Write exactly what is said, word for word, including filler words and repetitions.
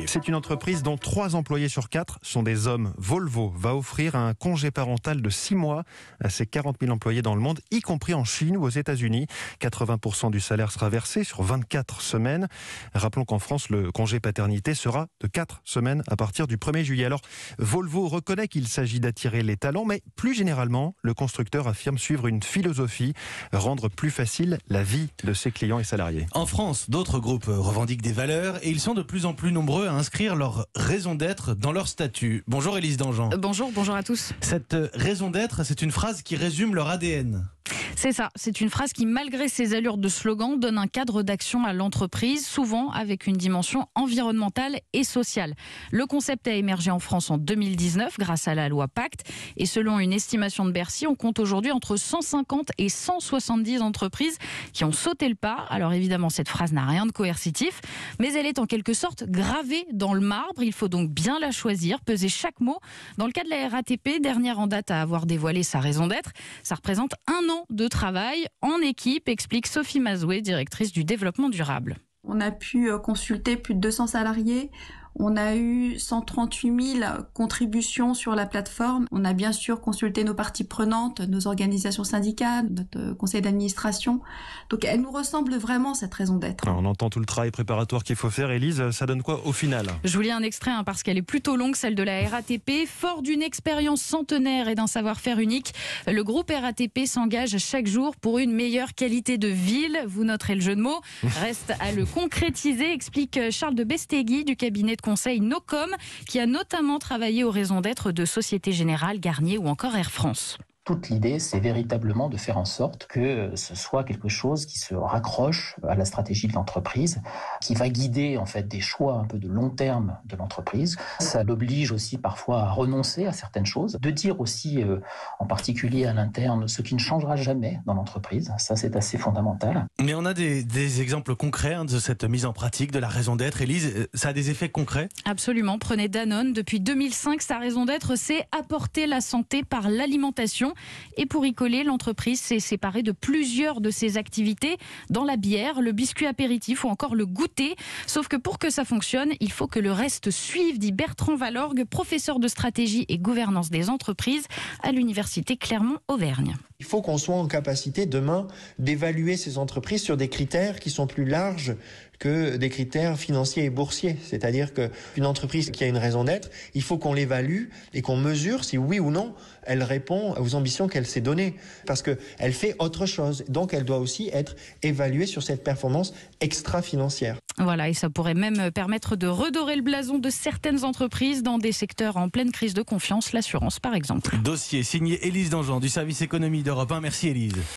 C'est une entreprise dont trois employés sur quatre sont des hommes. Volvo va offrir un congé parental de six mois à ses quarante mille employés dans le monde, y compris en Chine ou aux États-Unis. quatre-vingts pour cent du salaire sera versé sur vingt-quatre semaines. Rappelons qu'en France, le congé paternité sera de quatre semaines à partir du premier juillet. Alors, Volvo reconnaît qu'il s'agit d'attirer les talents, mais plus généralement, le constructeur affirme suivre une philosophie, rendre plus facile la vie de ses clients et salariés. En France, d'autres groupes revendiquent des valeurs et ils sont de plus en plus nombreux à inscrire leur raison d'être dans leur statut. Bonjour Élise Dangean. Euh, bonjour, bonjour à tous. Cette raison d'être, c'est une phrase qui résume leur A D N. C'est ça, c'est une phrase qui, malgré ses allures de slogan, donne un cadre d'action à l'entreprise, souvent avec une dimension environnementale et sociale. Le concept a émergé en France en deux mille dix-neuf grâce à la loi Pacte. Et selon une estimation de Bercy, on compte aujourd'hui entre cent cinquante et cent soixante-dix entreprises qui ont sauté le pas. Alors évidemment, cette phrase n'a rien de coercitif, mais elle est en quelque sorte gravée dans le marbre. Il faut donc bien la choisir, peser chaque mot. Dans le cas de la R A T P, dernière en date à avoir dévoilé sa raison d'être, ça représente un an de travail en équipe, explique Sophie Mazoué, directrice du développement durable. On a pu consulter plus de deux cents salariés. On a eu cent trente-huit mille contributions sur la plateforme. On a bien sûr consulté nos parties prenantes, nos organisations syndicales, notre conseil d'administration. Donc elle nous ressemble vraiment, cette raison d'être. Alors, on entend tout le travail préparatoire qu'il faut faire. Élise, ça donne quoi au final ? Je vous lis un extrait hein, parce qu'elle est plutôt longue, celle de la R A T P. Fort d'une expérience centenaire et d'un savoir-faire unique, le groupe R A T P s'engage chaque jour pour une meilleure qualité de ville. Vous noterez le jeu de mots. Reste à le concrétiser, explique Charles de Bestegui du cabinet de conseil Nocom, qui a notamment travaillé aux raisons d'être de Société Générale, Garnier ou encore Air France. Toute l'idée, c'est véritablement de faire en sorte que ce soit quelque chose qui se raccroche à la stratégie de l'entreprise, qui va guider en fait des choix un peu de long terme de l'entreprise. Ça l'oblige aussi parfois à renoncer à certaines choses, de dire aussi euh, en particulier à l'interne ce qui ne changera jamais dans l'entreprise. Ça, c'est assez fondamental. Mais on a des, des exemples concrets hein, de cette mise en pratique de la raison d'être. Élise, ça a des effets concrets ? Absolument. Prenez Danone. Depuis deux mille cinq, sa raison d'être, c'est apporter la santé par l'alimentation. Et pour y coller, l'entreprise s'est séparée de plusieurs de ses activités, dans la bière, le biscuit apéritif ou encore le goûter. Sauf que pour que ça fonctionne, il faut que le reste suive, dit Bertrand Valorgue, professeur de stratégie et gouvernance des entreprises à l'université Clermont-Auvergne. Il faut qu'on soit en capacité demain d'évaluer ces entreprises sur des critères qui sont plus larges que des critères financiers et boursiers. C'est-à-dire qu'une entreprise qui a une raison d'être, il faut qu'on l'évalue et qu'on mesure si oui ou non elle répond aux ambitions qu'elle s'est données. Parce qu'elle fait autre chose. Donc elle doit aussi être évaluée sur cette performance extra-financière. Voilà, et ça pourrait même permettre de redorer le blason de certaines entreprises dans des secteurs en pleine crise de confiance, l'assurance par exemple. Dossier signé Élise Dangean du service économie d'Europe un. Merci Élise.